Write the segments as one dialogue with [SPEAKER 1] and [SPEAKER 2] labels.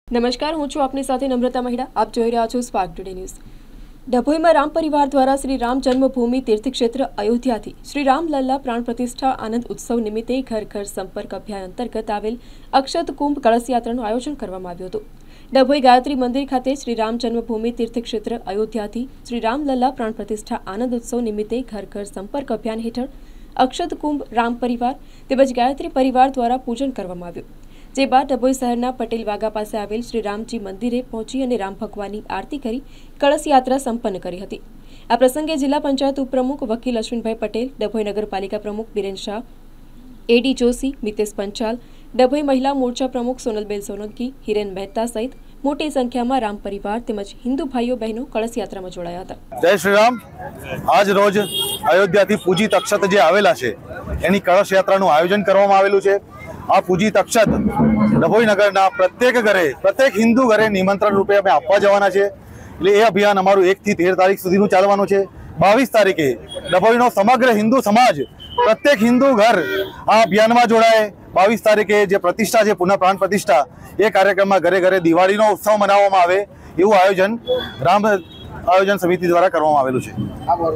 [SPEAKER 1] નમસ્કાર, હું છું આપની સાથે નમ્રતા મહિડા. આપ જોઈ રહ્યા છો સ્પાર્ક ટુડે ન્યૂઝ. ડભોઈમાં રામ પરિવાર દ્વારા શ્રી રામ જન્મભૂમિ તીર્થક્ષેત્ર અયોધ્યાથી શ્રી રામલલ્લા પ્રાણ પ્રતિષ્ઠા આનંદ ઉત્સવ નિમિત્તે ઘર ઘર સંપર્ક અભિયાન અંતર્ગત આવેલ અક્ષત કુંભ કળશ યાત્રાનું આયોજન કરવામાં આવ્યું હતું. ડભોઈ ગાયત્રી મંદિર ખાતે શ્રી રામ જન્મભૂમિ તીર્થક્ષેત્ર અયોધ્યાથી શ્રી રામલલ્લા પ્રાણ પ્રતિષ્ઠા આનંદ ઉત્સવ નિમિત્તે ઘર ઘર સંપર્ક અભિયાન હેઠળ અક્ષત કુંભ રામ પરિવાર તેમજ ગાયત્રી પરિવાર દ્વારા પૂજન કરવામાં આવ્યું. જે બાદ ડભોઈ શહેરના પટેલ વાગા પાસે આવેલ શ્રી રામજી મંદિરે પહોંચી અને રામ ભગવાનની આરતી કરી કળશ યાત્રા સંપન્ન કરી હતી. આ પ્રસંગે જિલ્લા પંચાયત ઉપપ્રમુખ વકીલ અશ્વિનભાઈ પટેલ, ડભોઈ નગરપાલિકા પ્રમુખ બિરેન શાહ, એડી જોશી, મિતેશ પંચાલ, ડભોઈ મહિલા મોરચા પ્રમુખ સોનલબેન સોલંકી, હિરેન મહેતા સહિત મોટી સંખ્યામાં રામ પરિવાર તેમજ હિન્દુ ભાઈઓ બહેનો કળશ યાત્રામાં જોડાયા હતા.
[SPEAKER 2] જય શ્રી રામ. આજ રોજ અયોધ્યાથી પૂજિત અક્ષત જે આવેલા છે એની કળશ યાત્રાનું આયોજન કરવામાં આવેલું છે. આ પૂજિત અક્ષત ડભોઈ નગરના પ્રત્યેક હિન્દુ ઘરે નિમંત્રણ રૂપે અમે આપવા જવાના છે. એટલે એ અભિયાન અમારું 1 થી 13 તારીખ સુધીનું ચાલવાનું છે. 22 તારીખે ડભોઈનો સમગ્ર હિન્દુ સમાજ પ્રત્યેક હિન્દુ ઘર આ અભિયાનમાં જોડાય. 22 તારીખે જે પ્રતિષ્ઠા છે, પુનઃ પ્રાણ પ્રતિષ્ઠા, એ કાર્યક્રમમાં ઘરે ઘરે દિવાળીનો ઉત્સવ મનાવવામાં આવે એવું આયોજન સમિતિ દ્વારા કરવામાં આવેલું છે.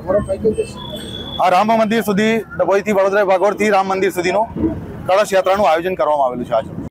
[SPEAKER 2] આ રામ મંદિર સુધી, ડભોઈથી વડોદરા ભાગોળથી રામ મંદિર સુધીનું કળશ યાત્રાનું આયોજન કરવામાં આવેલું છે. આજે